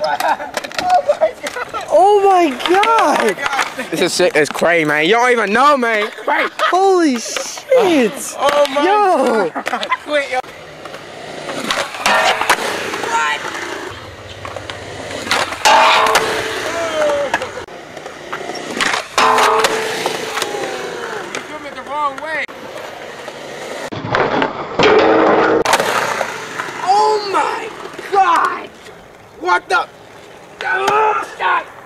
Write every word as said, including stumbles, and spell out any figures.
Oh my god! This is sick. It's crazy, man. You don't even know, man. Right. Holy shit! Oh my yo. god. Quit, yo. What? You threw me the wrong way. Oh my god! What the? Oh, stop!